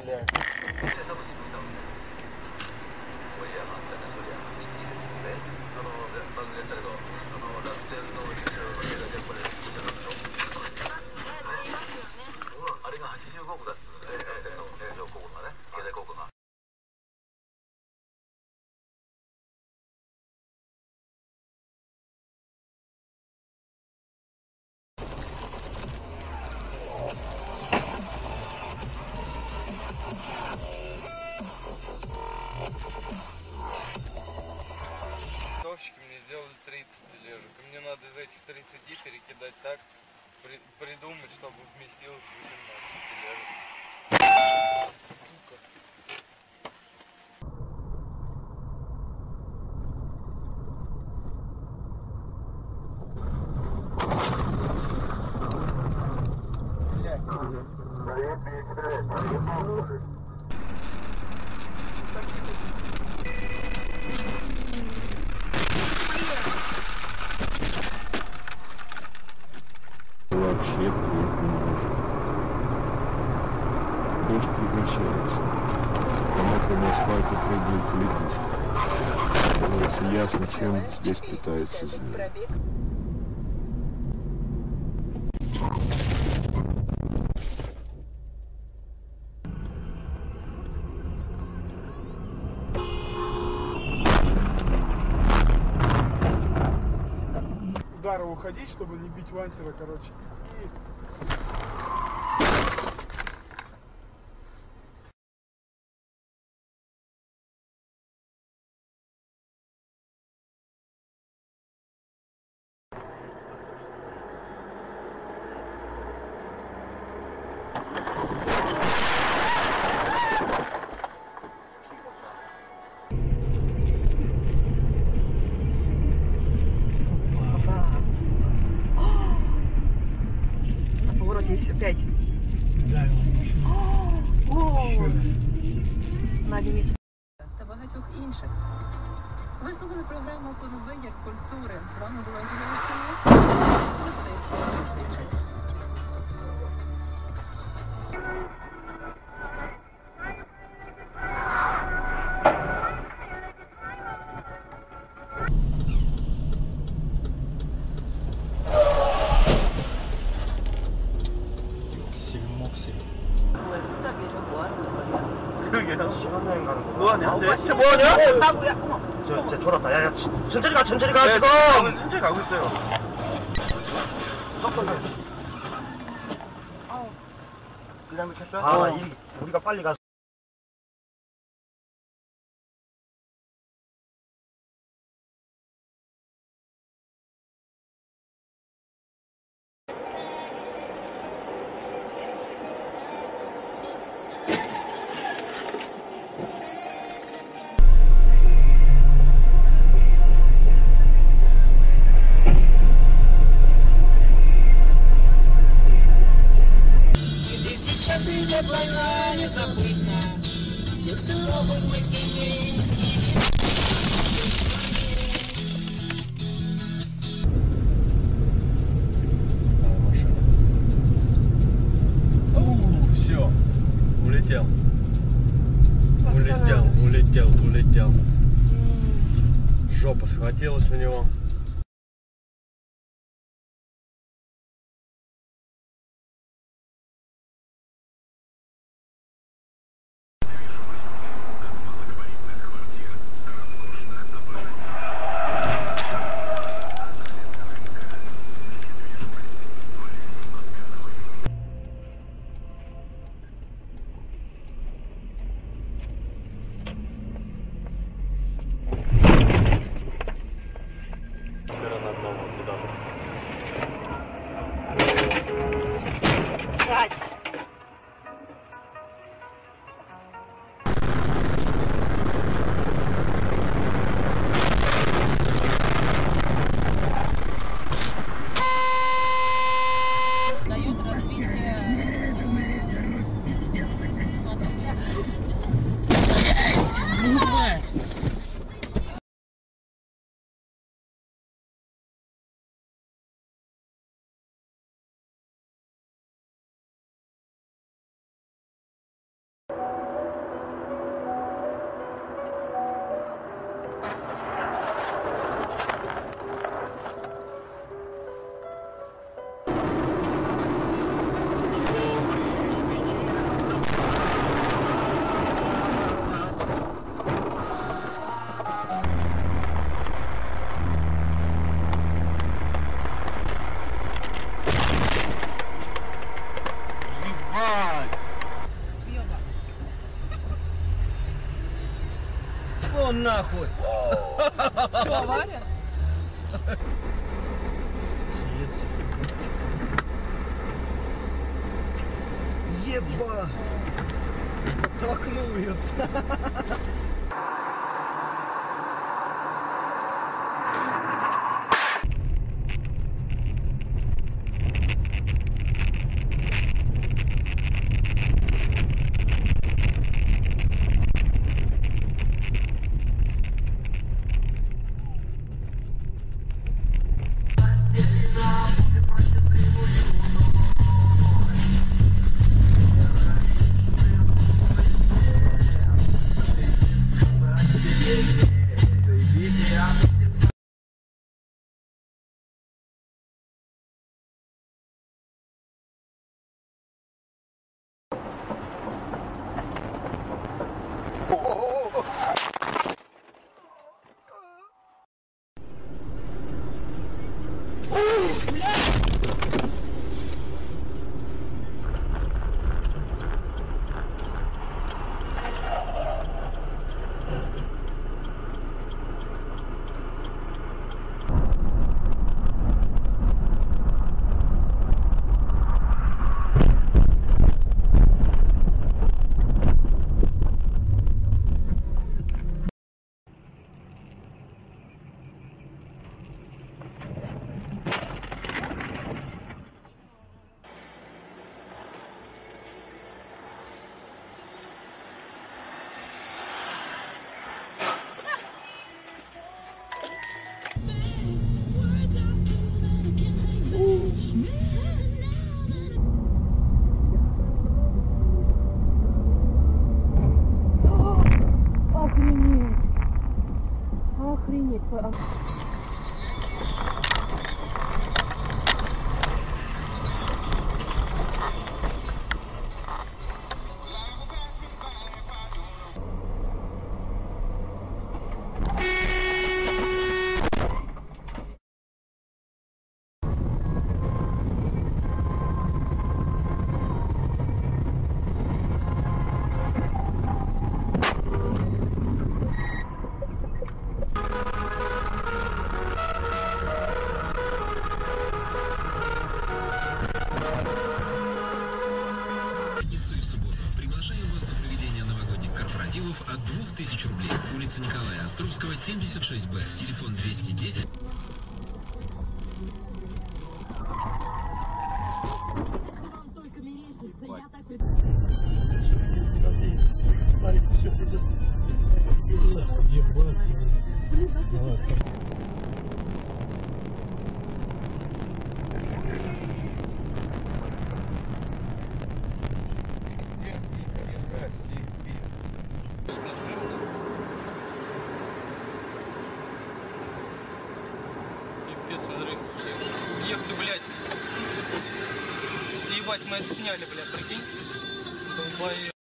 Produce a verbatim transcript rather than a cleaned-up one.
блядь. Мне сделали тридцать тележек, и мне надо из этих тридцати перекидать так, при, придумать, чтобы вместилось восемнадцать тележек. Сука. Вообще плохо. Дождь прекращается. По мокрому асфальту прыгают люди. Становится ясно, чем здесь пытаются змеи. Удара уходить, чтобы не бить вансера, короче. И... Пять. Да, Надя місць. Та багатьох інших. Ви слухали програму «Конове як культури». З вами була Ангеліна Симос. До зустрічі. 뭐하냐? 진짜 뭐하냐? 저 진짜 졸았다. 야야 천천히 가 천천히 가 지금. 천천히 가고 있어요. 그다음에 켰어요? 아 이 우리가 빨리 가. Идет война незабытна, тех суровых войск и все, улетел, улетел, улетел, улетел. Жопа схватилась у него. он нахуй. Что, авария? Ебать! Толкнул ее. Охренеть. Охренеть. От двух тысяч рублей. Улица Николая Островского, семьдесят шесть Б. Телефон двести десять. Пипец, смотри. Эх ты, блядь. Ебать, мы это сняли, блядь, прикинь. Долбоеб.